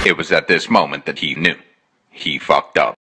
It was at this moment that he knew. He fucked up.